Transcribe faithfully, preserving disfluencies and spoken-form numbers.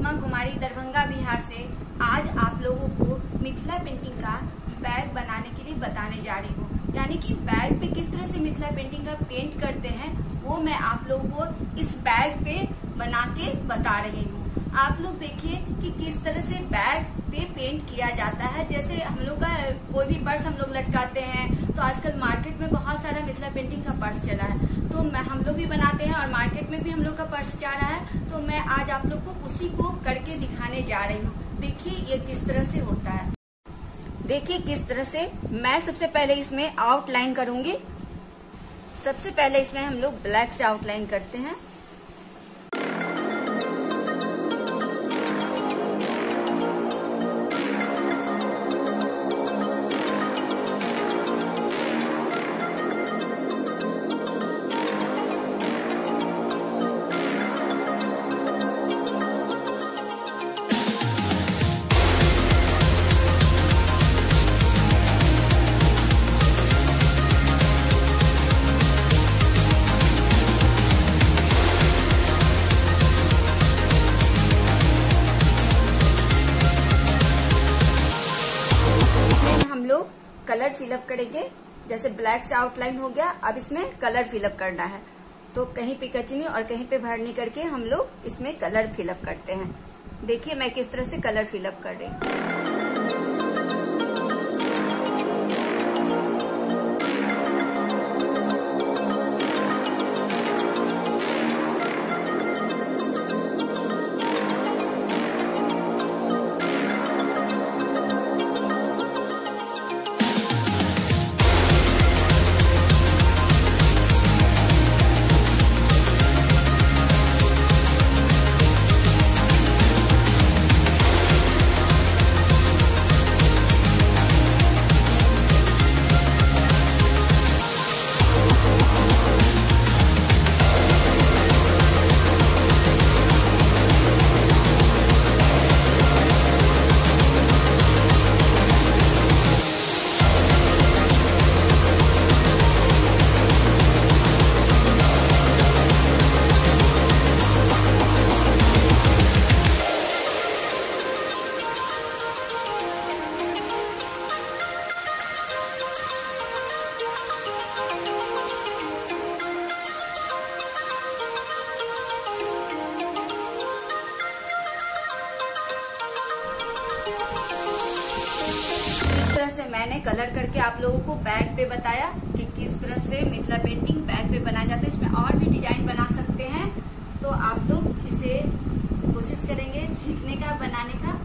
सुषमा कुमारी दरभंगा बिहार से आज आप लोगों को मिथिला पेंटिंग का बैग बनाने के लिए बताने जा रही हूँ। यानी कि बैग पे किस तरह से मिथिला पेंटिंग का पेंट करते हैं वो मैं आप लोगों को इस बैग पे बना के बता रही हूँ। आप लोग देखिए कि किस तरह से बैग पे पेंट किया जाता है। जैसे हम लोग का कोई भी पर्स हम लोग लटकाते हैं तो आजकल मार्केट में बहुत सारा मिथिला पेंटिंग का पर्स चला है, तो मैं हम लोग भी बनाते हैं और मार्केट में भी हम लोग का पर्स जा रहा है। तो मैं आज आप लोग को उसी को करके दिखाने जा रही हूँ। देखिए ये किस तरह से होता है। देखिए किस तरह से मैं सबसे पहले इसमें आउटलाइन करूंगी। सबसे पहले इसमें हम लोग ब्लैक से आउटलाइन करते हैं। लोग कलर फिलअप करेंगे। जैसे ब्लैक से आउटलाइन हो गया, अब इसमें कलर फिलअप करना है। तो कहीं पे कचनी और कहीं पे भरनी करके हम लोग इसमें कलर फिलअप करते हैं। देखिए मैं किस तरह से कलर फिलअप कर रही हूँ। इस तरह से मैंने कलर करके आप लोगों को बैग पे बताया कि किस तरह से मिथिला पेंटिंग बैग पे बनाया जाता है। इसमें और भी डिजाइन बना सकते हैं, तो आप लोग इसे कोशिश करेंगे सीखने का, बनाने का।